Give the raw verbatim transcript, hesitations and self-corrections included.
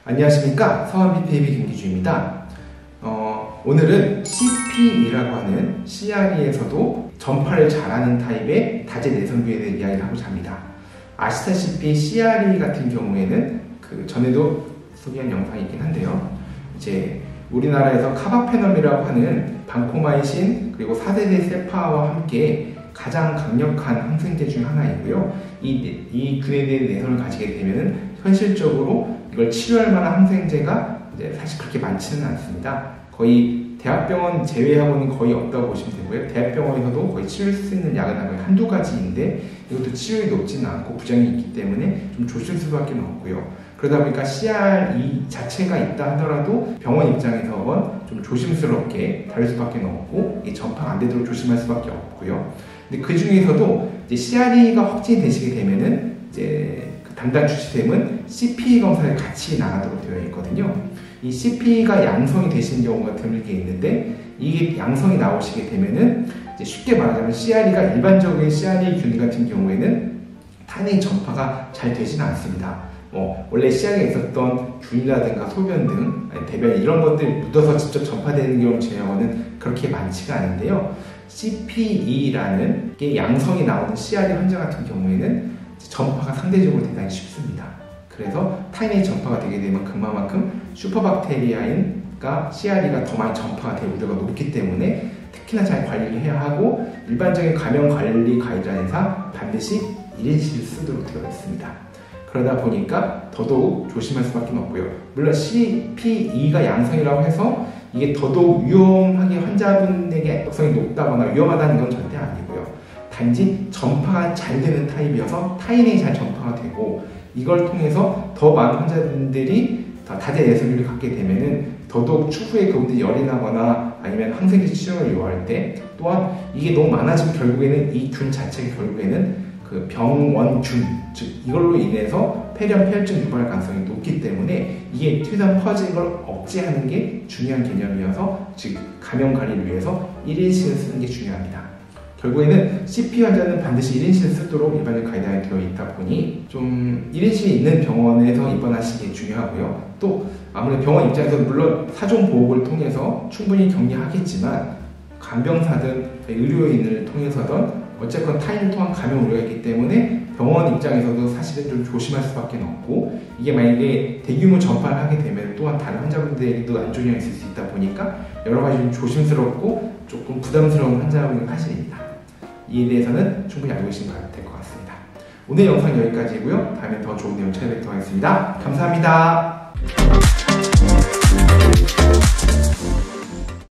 안녕하십니까, 서원 피피에이비 김기주입니다. 어, 오늘은 씨피이라고 하는 씨알이에서도 전파를 잘하는 타입의 다재 내성균에 대해 이야기를 하고자 합니다. 아시다시피 씨알이 같은 경우에는 그 전에도 소개한 영상이 있긴 한데요. 이제 우리나라에서 카바페넘이라고 하는 방코마이신 그리고 사 세대 세파와 함께 가장 강력한 항생제 중 하나이고요. 이, 이 균에 대한 내성을 가지게 되면 현실적으로 이걸 치료할 만한 항생제가 이제 사실 그렇게 많지는 않습니다. 거의 대학병원 제외하고는 거의 없다고 보시면 되고요. 대학병원에서도 거의 치료할 수 있는 약은 한두 가지인데 이것도 치료율이 높지는 않고 부작용이 있기 때문에 좀 조심할 수밖에 없고요. 그러다 보니까 씨알이 자체가 있다 하더라도 병원 입장에서는 좀 조심스럽게 다룰 수밖에 없고 이 전파가 안 되도록 조심할 수밖에 없고요. 근데 그 중에서도 이제 씨알이가 확진이 되시게 되면은 이제 그 담당 주치쌤은 씨피이 검사를 같이 나가도록 되어 있거든요. 이 씨피이가 양성이 되시는 경우가 드물게 있는데 이게 양성이 나오시게 되면은 이제 쉽게 말하자면 씨알이가 일반적인 씨알이 균 같은 경우에는 탄핵 전파가 잘 되지는 않습니다. 뭐 원래 씨알에 있었던 균이라든가 소변 등 아니 대변 이런 것들 묻어서 직접 전파되는 경우 제형은 그렇게 많지가 않은데요. 씨피이라는 게 양성이 나오는 씨알이 환자 같은 경우에는 전파가 상대적으로 대단히 쉽습니다. 그래서 타인의 전파가 되게 되면 그만큼 슈퍼박테리아인가 씨알이가 더 많이 전파가 될 우려가 높기 때문에 특히나 잘 관리를 해야 하고 일반적인 감염 관리 가이드라인상 반드시 일 인실을 쓰도록 되어 있습니다. 그러다 보니까 더더욱 조심할 수밖에 없고요. 물론 씨피이가 양성이라고 해서 이게 더더욱 위험하게 환자분에게 역성이 높다거나 위험하다는 건 절대 아니고요. 단지 전파가 잘 되는 타입이어서 타인에게 잘 전파가 되고 이걸 통해서 더 많은 환자분들이 다재 내성균을 갖게 되면은 더더욱 추후에 그분들이 열이 나거나 아니면 항생제 치료를 요할 때 또한 이게 너무 많아지면 결국에는 이 균 자체가 결국에는 그 병원균, 즉 이걸로 인해서 폐렴, 폐혈증 유발 가능성이 높기 때문에 이게 최대한 퍼지는 걸 억제하는 게 중요한 개념이어서 즉 감염 관리를 위해서 일 인실을 쓰는 게 중요합니다. 결국에는 씨피이 환자는 반드시 일 인실을 쓰도록 일반적 가이드라인이 되어 있다 보니 좀 일 인실이 있는 병원에서 입원하시는 게 중요하고요. 또 아무래도 병원 입장에서는 물론 사전 보호를 통해서 충분히 격리하겠지만 간병사든 의료인을 통해서든 어쨌건 타인을 통한 감염 우려가 있기 때문에 병원 입장에서도 사실은 좀 조심할 수밖에 없고 이게 만약에 대규모 전파를 하게 되면 또한 다른 환자분들에게도 안 좋은 영향이 있을 수 있다 보니까 여러 가지 좀 조심스럽고 조금 부담스러운 환자분이 사실입니다. 이에 대해서는 충분히 알고 계시면 될 것 같습니다. 오늘 영상 여기까지고요. 다음에 더 좋은 내용 찾아뵙도록 하겠습니다. 감사합니다.